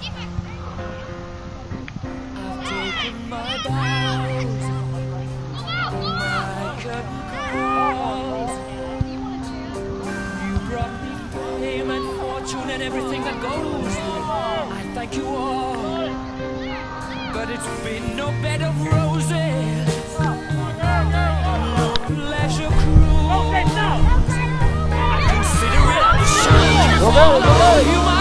I've taken my bows, my curtain calls. You brought me fame and fortune and everything that goes. I thank you all, but it's been no bed of roses, no pleasure cruise. I consider it a shame. You